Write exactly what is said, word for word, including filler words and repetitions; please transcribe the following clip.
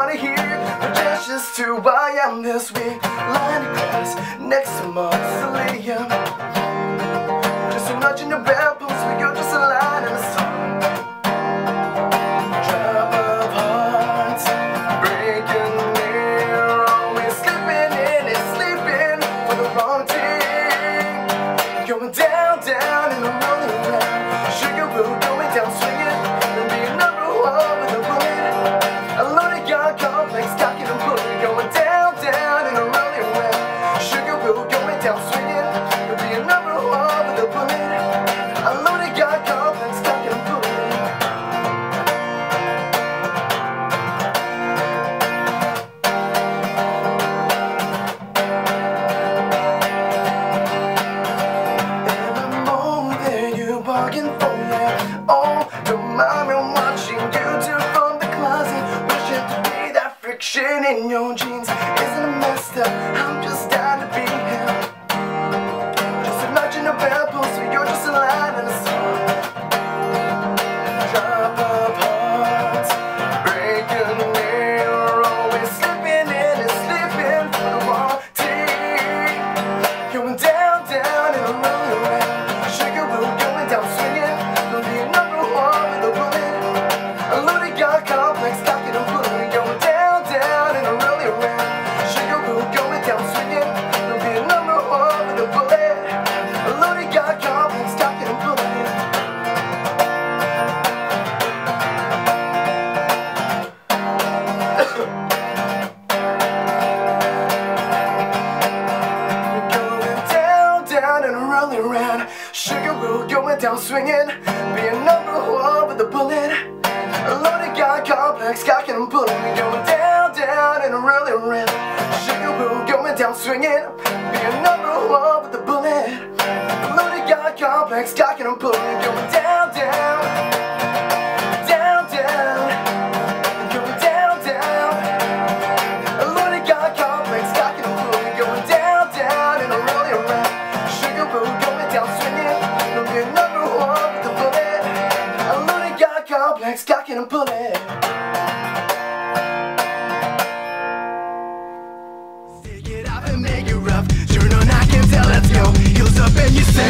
wanna hear the gestures to why I'm this weak. Lying in grass next to mausoleum. Just imagine your bare pulse when you're just a line in a song. Drop of hearts breaking near, always slipping in and sleeping for the wrong thing. Going down, down in the rolling around. Sugar road going down swinging, and being number one with a bullet. A loaded gun complex, cocking and pulling. Going down, down in the rolling around. Sugar road going down swinging, and being number one with a bullet. A loaded gun complex, cocking and pulling. Bargain for ya. Oh, don't mind me watching you two from the closet, wishing to be that friction in your jeans. Isn't it messed up? I'm just down to be him. Just imagine a bell pulse, so you're just a line in a song. Drop of hearts breaking near, always slipping in and slipping for the wrong team. Going down, down and rolling around. Sugar road going down swinging, gonna be number one with a bullet. A loaded gun complex, cocking and pulling. Going down, down and rolling around. Sugar road going down swinging, gonna be number one with a bullet. A loaded gun complex, cocking and pulling. Going down, down and rolling around. Sugar road going down swinging, being number one with a bullet. A loaded gun complex, cocking and pulling. Going down, down and rolling around. Sugar road going down swinging, being number one with a bullet. A loaded gun complex, cocking and pulling. Going down, down, down, down. Going down, down. A loaded gun complex, cocking and pulling. Going down, down and rolling around. Sugar road going down swinging, gonna be number one with a bullet. A loaded gun complex, cocking and pulling. Take it off and make it rough. Turn on, I can tell, let's go. Heels up and you say